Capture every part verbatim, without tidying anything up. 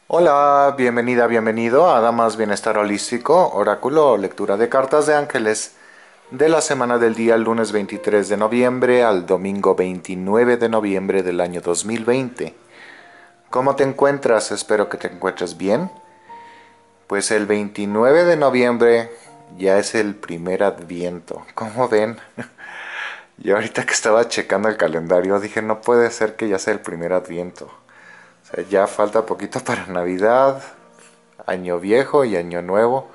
Hola, bienvenida, bienvenido a Damas Bienestar Holístico, oráculo o lectura de cartas de ángeles de la semana del día lunes veintitrés de noviembre al domingo veintinueve de noviembre del año dos mil veinte. ¿Cómo te encuentras? Espero que te encuentres bien. Pues el veintinueve de noviembre ya es el primer adviento. ¿Cómo ven? Yo ahorita que estaba checando el calendario dije, no puede ser que ya sea el primer adviento. O sea, ya falta poquito para Navidad, Año Viejo y Año Nuevo.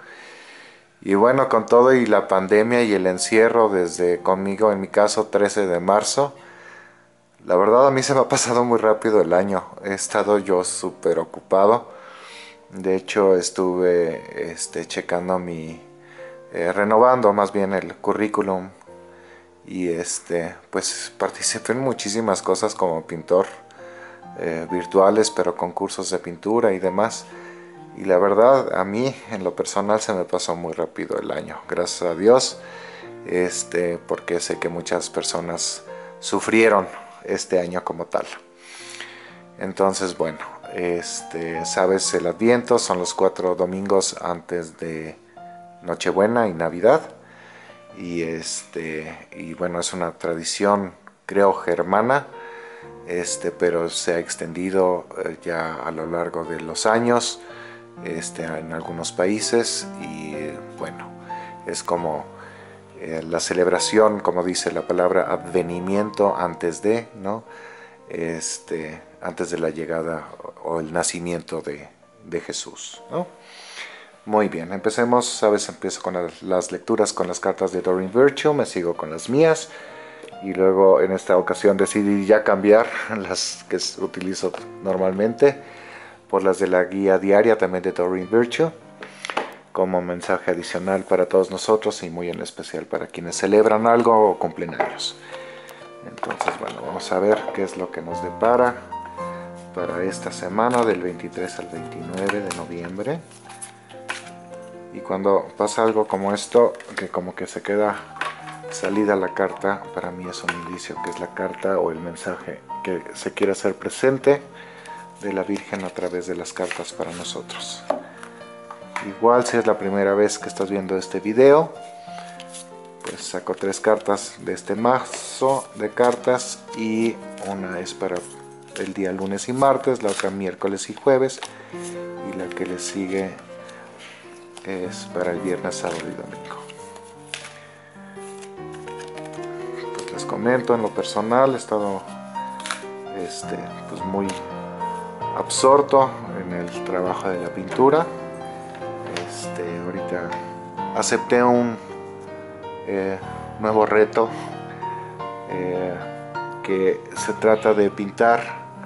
Y bueno, con todo y la pandemia y el encierro desde conmigo, en mi caso, trece de marzo, la verdad a mí se me ha pasado muy rápido el año. He estado yo súper ocupado. De hecho, estuve este, checando mi... eh, renovando más bien el currículum. Y este, pues participé en muchísimas cosas como pintor eh, virtuales, pero concursos de pintura y demás. Y la verdad, a mí en lo personal se me pasó muy rápido el año, gracias a Dios, este, porque sé que muchas personas sufrieron este año como tal. Entonces, bueno, este, sabes, el Adviento son los cuatro domingos antes de Nochebuena y Navidad. Y este, y bueno, es una tradición, creo, germana, este, pero se ha extendido eh, ya a lo largo de los años. Este, en algunos países y bueno, es como eh, la celebración, como dice la palabra, advenimiento antes de, ¿no? Este, antes de la llegada o el nacimiento de, de Jesús, ¿no? Muy bien, empecemos, sabes, empiezo con las lecturas con las cartas de Doreen Virtue, me sigo con las mías y luego en esta ocasión decidí ya cambiar las que utilizo normalmente por las de la guía diaria también de Doreen Virtue, como mensaje adicional para todos nosotros y muy en especial para quienes celebran algo o cumplen años. Entonces, bueno, vamos a ver qué es lo que nos depara para esta semana del veintitrés al veintinueve de noviembre. Y cuando pasa algo como esto, que como que se queda salida la carta, para mí es un indicio que es la carta o el mensaje que se quiere hacer presente de la Virgen a través de las cartas para nosotros. Igual si es la primera vez que estás viendo este video, pues saco tres cartas de este mazo de cartas y una es para el día lunes y martes, la otra miércoles y jueves y la que le sigue es para el viernes, sábado y domingo. Pues les comento, en lo personal he estado este, pues muy absorto en el trabajo de la pintura. Este, ahorita acepté un eh, nuevo reto eh, que se trata de pintar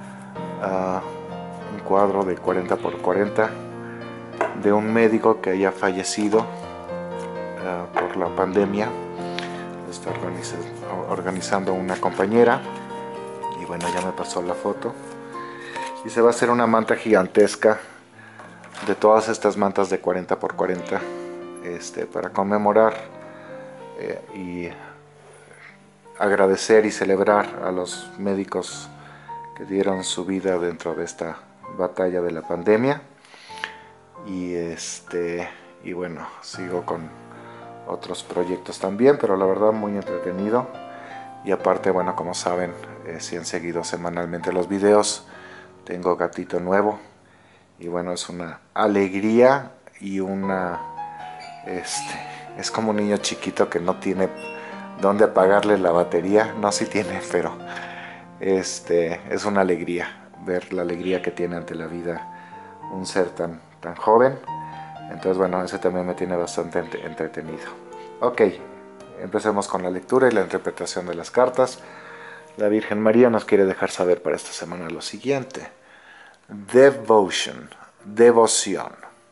uh, un cuadro de cuarenta por cuarenta de un médico que haya fallecido uh, por la pandemia. Lo está organiz organizando una compañera y bueno, ya me pasó la foto y se va a hacer una manta gigantesca de todas estas mantas de cuarenta por cuarenta este, para conmemorar eh, y agradecer y celebrar a los médicos que dieron su vida dentro de esta batalla de la pandemia. Y este y bueno, sigo con otros proyectos también, pero la verdad muy entretenido. Y aparte, bueno, como saben, eh, si han seguido semanalmente los videos, tengo gatito nuevo. Y bueno, es una alegría y una... Este, es como un niño chiquito que no tiene dónde apagarle la batería. No, sí tiene, pero este, es una alegría ver la alegría que tiene ante la vida un ser tan, tan joven. Entonces, bueno, eso también me tiene bastante entretenido. Ok, empecemos con la lectura y la interpretación de las cartas. La Virgen María nos quiere dejar saber para esta semana lo siguiente. Devotion, devoción.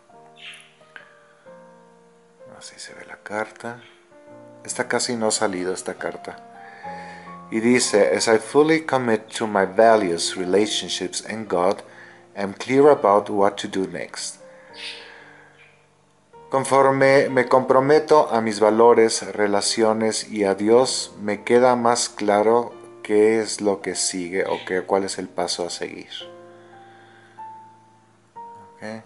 Así se ve la carta. Esta casi no ha salido esta carta. Y dice, as I fully commit to my values, relationships and God, I'm clear about what to do next. Conforme me comprometo a mis valores, relaciones y a Dios, me queda más claro qué es lo que sigue o qué, cuál es el paso a seguir. Okay.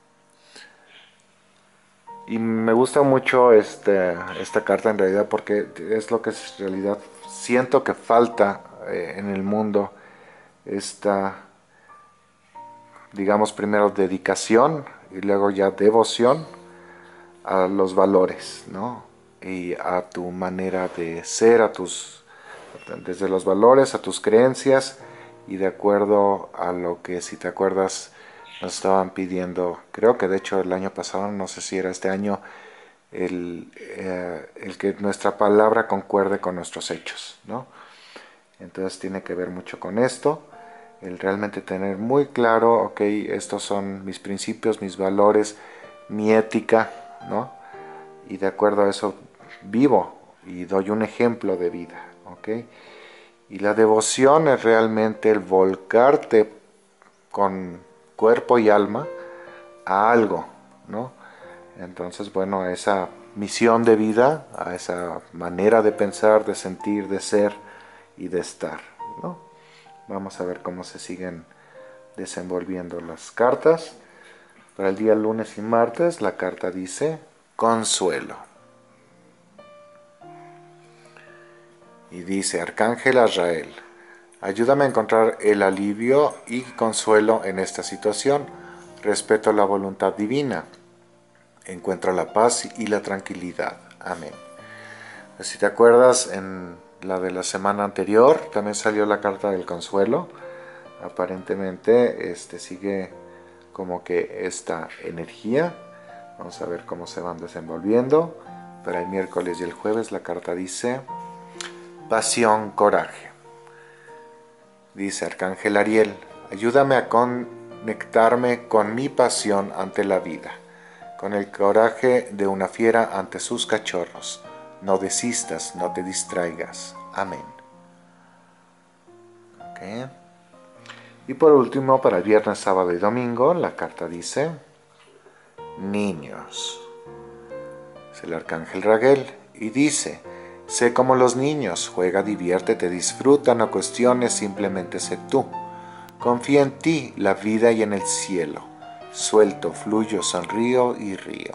Y me gusta mucho este, esta carta en realidad porque es lo que en realidad siento que falta eh, en el mundo. Esta, digamos, primero dedicación y luego ya devoción a los valores, ¿no? Y a tu manera de ser, a tus, desde los valores, a tus creencias y de acuerdo a lo que, si te acuerdas, nos estaban pidiendo, creo que de hecho el año pasado, no sé si era este año, el, eh, el que nuestra palabra concuerde con nuestros hechos, ¿no? Entonces tiene que ver mucho con esto, el realmente tener muy claro, ok, estos son mis principios, mis valores, mi ética, ¿no? Y de acuerdo a eso vivo y doy un ejemplo de vida, ¿ok? Y la devoción es realmente el volcarte con cuerpo y alma a algo, ¿no? Entonces, bueno, a esa misión de vida, a esa manera de pensar, de sentir, de ser y de estar, ¿no? Vamos a ver cómo se siguen desenvolviendo las cartas. Para el día lunes y martes, la carta dice consuelo. Y dice, Arcángel Azrael, ayúdame a encontrar el alivio y consuelo en esta situación. Respeto la voluntad divina. Encuentra la paz y la tranquilidad. Amén. Si te acuerdas, en la de la semana anterior también salió la carta del consuelo. Aparentemente este sigue como que esta energía. Vamos a ver cómo se van desenvolviendo. Para el miércoles y el jueves la carta dice pasión, coraje. Dice Arcángel Ariel, ayúdame a conectarme con mi pasión ante la vida, con el coraje de una fiera ante sus cachorros. No desistas, no te distraigas. Amén. Okay. Y por último, para el viernes, sábado y domingo, la carta dice niños. Es el Arcángel Raguel y dice, sé como los niños, juega, diviértete, disfruta, no cuestiones, simplemente sé tú. Confía en ti, la vida y en el cielo. Suelto, fluyo, sonrío y río.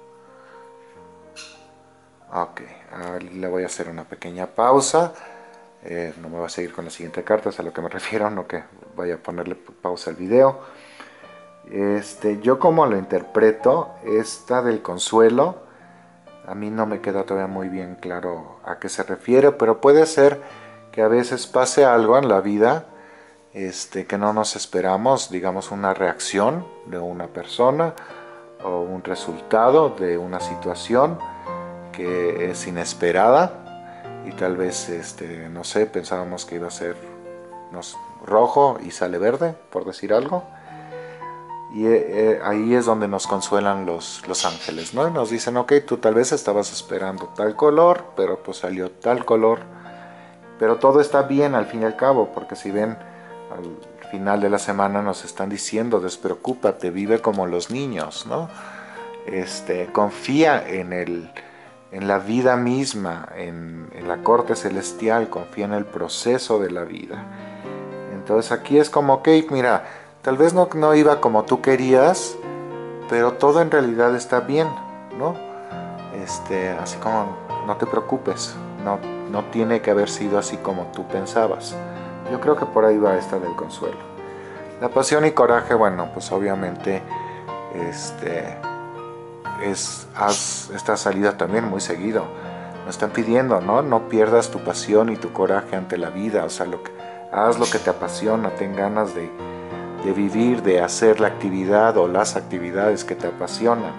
Ok, ahora le voy a hacer una pequeña pausa. Eh, no me voy a seguir con la siguiente carta, es a lo que me refiero, no que vaya a ponerle pausa al video. Este, yo como lo interpreto, esta del consuelo, a mí no me queda todavía muy bien claro a qué se refiere, pero puede ser que a veces pase algo en la vida este, que no nos esperamos, digamos una reacción de una persona o un resultado de una situación que es inesperada y tal vez, este, no sé, pensábamos que iba a ser no sé, rojo y sale verde, por decir algo. Y eh, ahí es donde nos consuelan los, los ángeles, ¿no? Y nos dicen, ok, tú tal vez estabas esperando tal color, pero pues salió tal color. Pero todo está bien al fin y al cabo, porque si ven, al final de la semana nos están diciendo, despreocúpate, vive como los niños, ¿no? Este, confía en, el, en la vida misma, en, en la corte celestial, confía en el proceso de la vida. Entonces aquí es como, ok, mira, tal vez no, no iba como tú querías, pero todo en realidad está bien, ¿no? Este, así como, no te preocupes, no, no tiene que haber sido así como tú pensabas. Yo creo que por ahí va esta del consuelo. La pasión y coraje, bueno, pues obviamente, este, es, haz esta salida también muy seguido. Nos están pidiendo, ¿no? No pierdas tu pasión y tu coraje ante la vida, o sea, lo que, haz lo que te apasiona, ten ganas de, de vivir, de hacer la actividad o las actividades que te apasionan.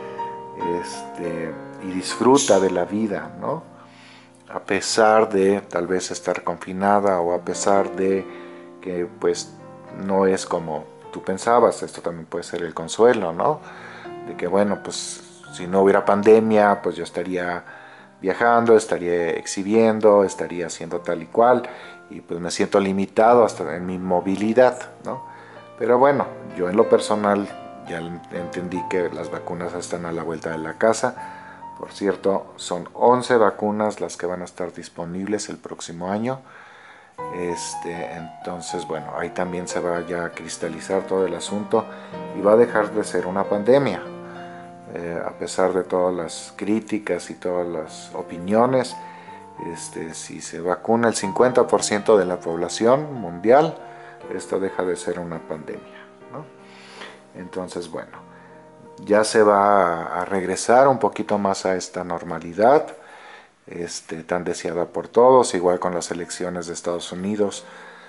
Este, y disfruta de la vida, ¿no? A pesar de tal vez estar confinada o a pesar de que pues no es como tú pensabas, esto también puede ser el consuelo, ¿no? De que bueno, pues si no hubiera pandemia, pues yo estaría viajando, estaría exhibiendo, estaría haciendo tal y cual, y pues me siento limitado hasta en mi movilidad, ¿no? Pero bueno, yo en lo personal ya entendí que las vacunas están a la vuelta de la casa. Por cierto, son once vacunas las que van a estar disponibles el próximo año. Este, entonces, bueno, ahí también se va ya a cristalizar todo el asunto y va a dejar de ser una pandemia. Eh, a pesar de todas las críticas y todas las opiniones, este, si se vacuna el cincuenta por ciento de la población mundial, esto deja de ser una pandemia, ¿no? Entonces, bueno, ya se va a regresar un poquito más a esta normalidad, este, tan deseada por todos, igual con las elecciones de Estados Unidos,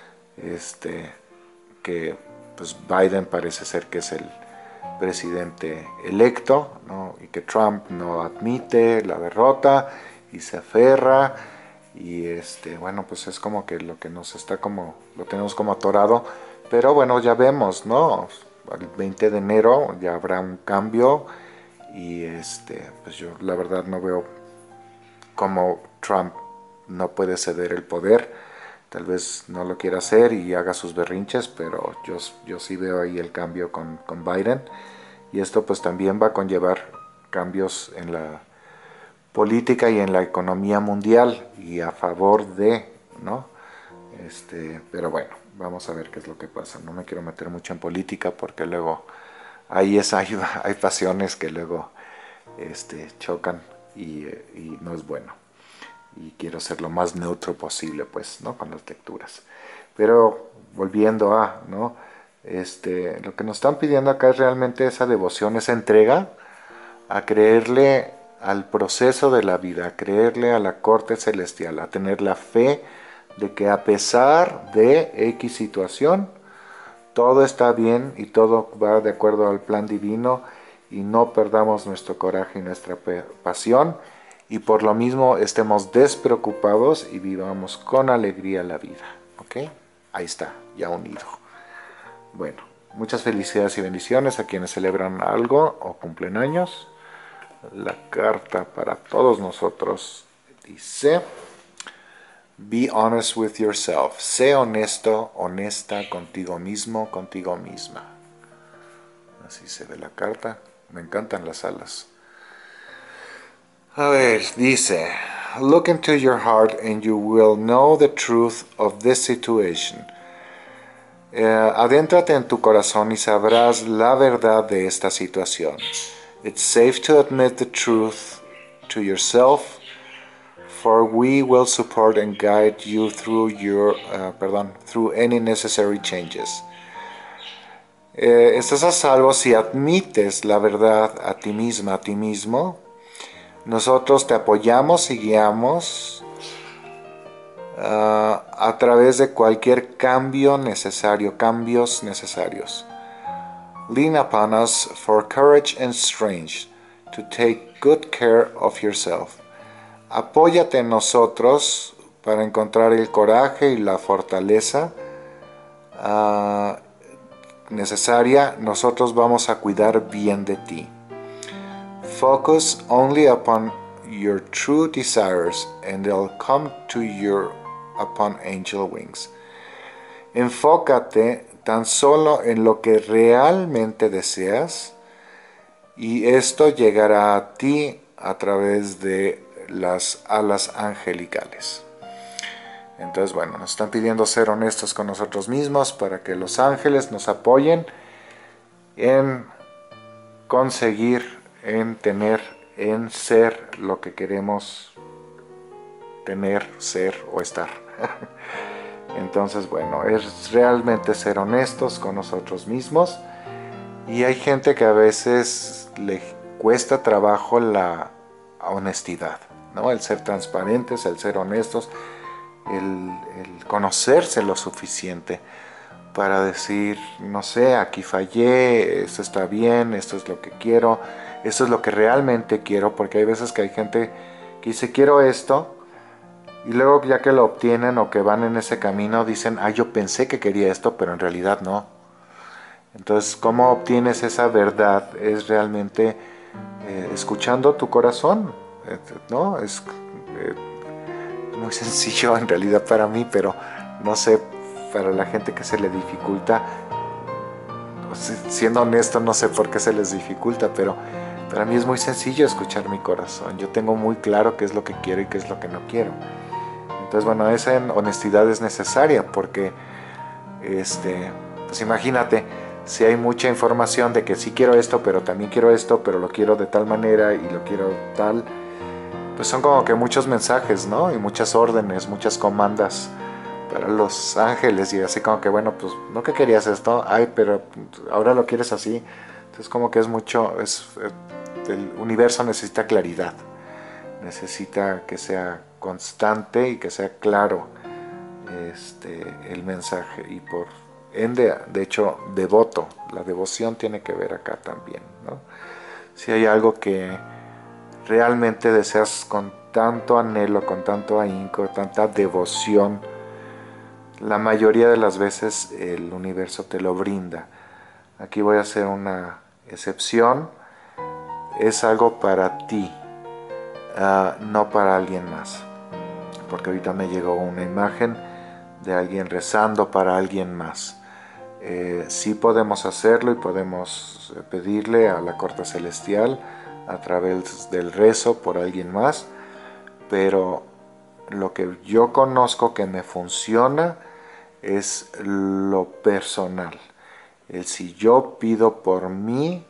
este, que pues Biden parece ser que es el presidente electo, ¿no? Y que Trump no admite la derrota y se aferra, y este, bueno, pues es como que lo que nos está como, lo tenemos como atorado, pero bueno, ya vemos, ¿no? El veinte de enero ya habrá un cambio, y este, pues yo la verdad no veo cómo Trump no puede ceder el poder. Tal vez no lo quiera hacer y haga sus berrinches, pero yo, yo sí veo ahí el cambio con, con Biden, y esto pues también va a conllevar cambios en la política y en la economía mundial y a favor de, ¿no? Este, pero bueno, vamos a ver qué es lo que pasa. No me quiero meter mucho en política porque luego ahí es, hay, hay pasiones que luego este, chocan, y, y no es bueno. Y quiero ser lo más neutro posible, pues, ¿no? Con las lecturas. Pero volviendo a, ¿no? Este, lo que nos están pidiendo acá es realmente esa devoción, esa entrega a creerle al proceso de la vida, a creerle a la corte celestial, a tener la fe de que a pesar de X situación, todo está bien y todo va de acuerdo al plan divino, y no perdamos nuestro coraje y nuestra pasión, y por lo mismo estemos despreocupados y vivamos con alegría la vida. ¿Ok? Ahí está, ya unido. Bueno, muchas felicidades y bendiciones a quienes celebran algo o cumplen años. La carta para todos nosotros dice: Be honest with yourself. Sé honesto, honesta contigo mismo, contigo misma. Así se ve la carta. Me encantan las alas. A ver, dice: Look into your heart and you will know the truth of this situation. Eh, adéntrate en tu corazón y sabrás la verdad de esta situación. It's safe to admit the truth to yourself, for we will support and guide you through your, uh, perdón, through any necessary changes. Eh, estás a salvo si admites la verdad a ti misma, a ti mismo. Nosotros te apoyamos y guiamos uh, a través de cualquier cambio necesario, cambios necesarios. Lean upon us for courage and strength to take good care of yourself. Apóyate en nosotros para encontrar el coraje y la fortaleza uh, necesaria. Nosotros vamos a cuidar bien de ti. Focus only upon your true desires and they'll come to you upon angel wings. Enfócate tan solo en lo que realmente deseas, y esto llegará a ti a través de las alas angelicales. Entonces, bueno, nos están pidiendo ser honestos con nosotros mismos para que los ángeles nos apoyen en conseguir, en tener, en ser lo que queremos tener, ser o estar. Entonces, bueno, es realmente ser honestos con nosotros mismos. Y hay gente que a veces le cuesta trabajo la honestidad, ¿no? El ser transparentes, el ser honestos, el, el conocerse lo suficiente para decir, no sé, aquí fallé, esto está bien, esto es lo que quiero, esto es lo que realmente quiero, porque hay veces que hay gente que dice, quiero esto, y luego ya que lo obtienen o que van en ese camino, dicen, ah, yo pensé que quería esto, pero en realidad no. Entonces, ¿cómo obtienes esa verdad? Es realmente eh, escuchando tu corazón, ¿no? Es eh, muy sencillo en realidad para mí, pero no sé, para la gente que se le dificulta, siendo honesto, no sé por qué se les dificulta, pero para mí es muy sencillo escuchar mi corazón. Yo tengo muy claro qué es lo que quiero y qué es lo que no quiero. Entonces, bueno, esa honestidad es necesaria porque, este, pues imagínate, si hay mucha información de que sí quiero esto, pero también quiero esto, pero lo quiero de tal manera y lo quiero tal, pues son como que muchos mensajes, ¿no? Y muchas órdenes, muchas comandas para los ángeles y así como que, bueno, pues no que querías esto, ay, pero ahora lo quieres así. Entonces como que es mucho, es, el universo necesita claridad, necesita que sea constante y que sea claro este, el mensaje y por ende, de hecho, devoto, la devoción tiene que ver acá también, ¿no? Si hay algo que realmente deseas con tanto anhelo, con tanto ahínco, tanta devoción, la mayoría de las veces el universo te lo brinda. Aquí voy a hacer una excepción, es algo para ti, uh, no para alguien más, porque ahorita me llegó una imagen de alguien rezando para alguien más. Eh, sí podemos hacerlo y podemos pedirle a la corte celestial a través del rezo por alguien más, pero lo que yo conozco que me funciona es lo personal. El si yo pido por mí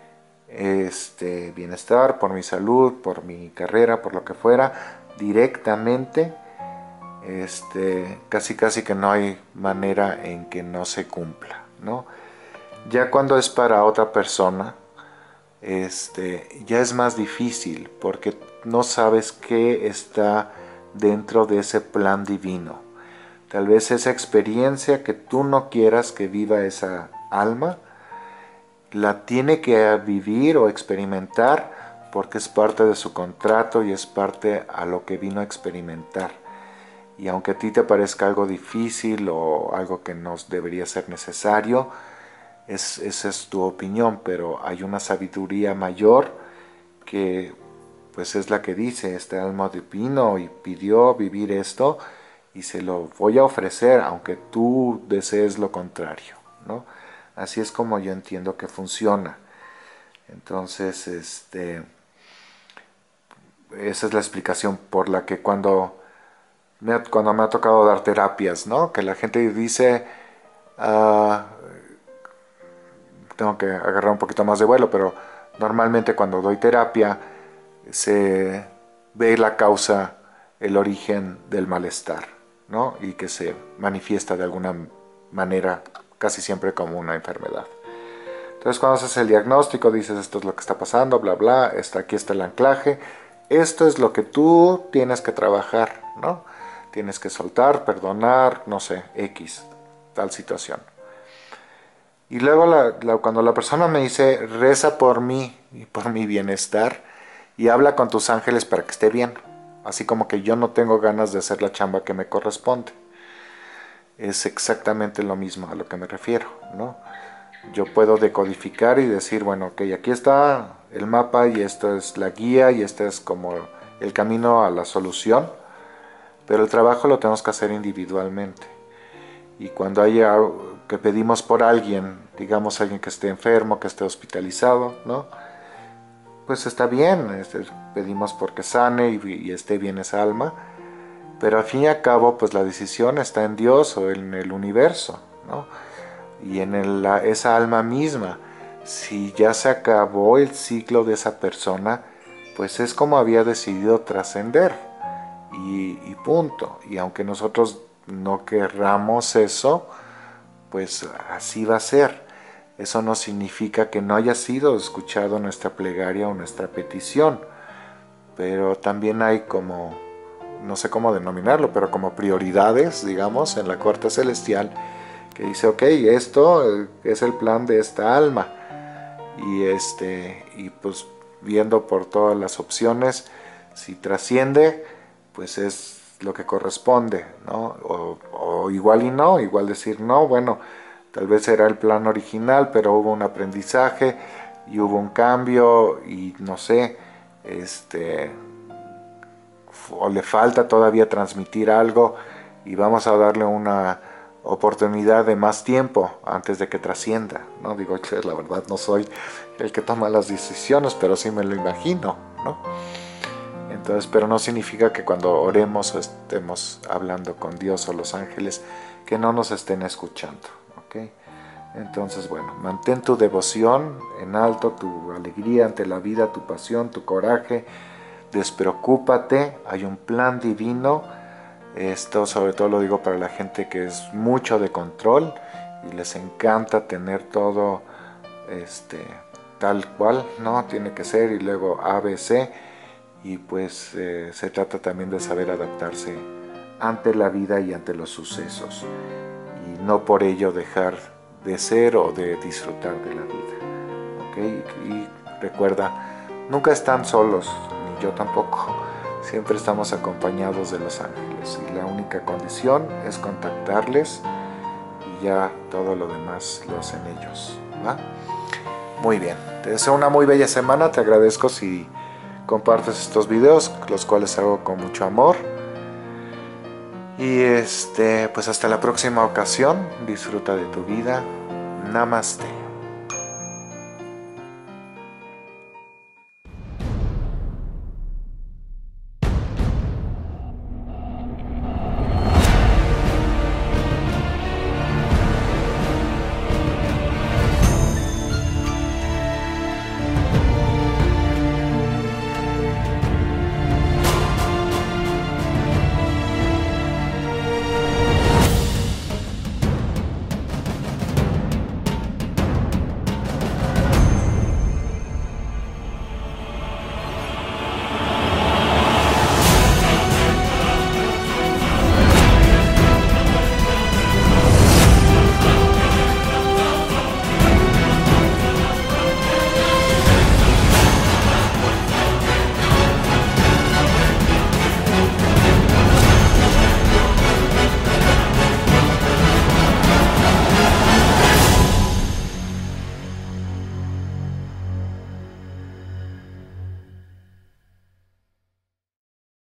este bienestar, por mi salud, por mi carrera, por lo que fuera, directamente, este, casi casi que no hay manera en que no se cumpla, ¿no? Ya cuando es para otra persona, este, ya es más difícil porque no sabes qué está dentro de ese plan divino. Tal vez esa experiencia que tú no quieras que viva esa alma, la tiene que vivir o experimentar porque es parte de su contrato y es parte a lo que vino a experimentar. Y aunque a ti te parezca algo difícil o algo que no debería ser necesario, es, esa es tu opinión, pero hay una sabiduría mayor que pues es la que dice, este alma vino y pidió vivir esto y se lo voy a ofrecer aunque tú desees lo contrario, ¿no? Así es como yo entiendo que funciona. Entonces, este, esa es la explicación por la que cuando me ha, cuando me ha tocado dar terapias, ¿no? Que la gente dice, uh, tengo que agarrar un poquito más de vuelo, pero normalmente cuando doy terapia se ve la causa, el origen del malestar, ¿no? Y que se manifiesta de alguna manera casi siempre como una enfermedad. Entonces cuando haces el diagnóstico dices esto es lo que está pasando, bla bla, está, aquí está el anclaje, esto es lo que tú tienes que trabajar, ¿no? Tienes que soltar, perdonar, no sé, X, tal situación. Y luego la, la, cuando la persona me dice, reza por mí y por mi bienestar y habla con tus ángeles para que esté bien, así como que yo no tengo ganas de hacer la chamba que me corresponde. Es exactamente lo mismo a lo que me refiero, ¿no? Yo puedo decodificar y decir, bueno, ok, aquí está el mapa y esto es la guía y este es como el camino a la solución, pero el trabajo lo tenemos que hacer individualmente. Y cuando haya que pedimos por alguien, digamos alguien que esté enfermo, que esté hospitalizado, ¿no? Pues está bien, este, pedimos porque sane y, y esté bien esa alma, pero al fin y al cabo, pues la decisión está en Dios o en el universo, ¿no? Y en el, la, esa alma misma. Si ya se acabó el ciclo de esa persona, pues es como había decidido trascender y, y punto. Y aunque nosotros no querramos eso, pues así va a ser. Eso no significa que no haya sido escuchado nuestra plegaria o nuestra petición, pero también hay como, no sé cómo denominarlo, pero como prioridades, digamos, en la corte celestial, que dice, ok, esto es el plan de esta alma, y este, y pues viendo por todas las opciones, si trasciende, pues es lo que corresponde, ¿no? O, o igual y no, igual decir, no, bueno, tal vez era el plan original, pero hubo un aprendizaje y hubo un cambio y no sé, este, o le falta todavía transmitir algo y vamos a darle una oportunidad de más tiempo antes de que trascienda, ¿no? Digo, que la verdad no soy el que toma las decisiones, pero sí me lo imagino, ¿no? Entonces, pero no significa que cuando oremos o estemos hablando con Dios o los ángeles, que no nos estén escuchando, ¿ok? Entonces, bueno, mantén tu devoción en alto, tu alegría ante la vida, tu pasión, tu coraje. Despreocúpate, hay un plan divino. Esto sobre todo lo digo para la gente que es mucho de control y les encanta tener todo este, tal cual, ¿no? Tiene que ser y luego A, B, C. Y pues eh, se trata también de saber adaptarse ante la vida y ante los sucesos. Y no por ello dejar de ser o de disfrutar de la vida, ¿ok? Y recuerda, nunca están solos, ni yo tampoco. Siempre estamos acompañados de los ángeles y la única condición es contactarles y ya todo lo demás lo hacen ellos, ¿va? Muy bien, te deseo una muy bella semana, te agradezco si compartes estos videos, los cuales hago con mucho amor. Y este, pues hasta la próxima ocasión, disfruta de tu vida. Namaste.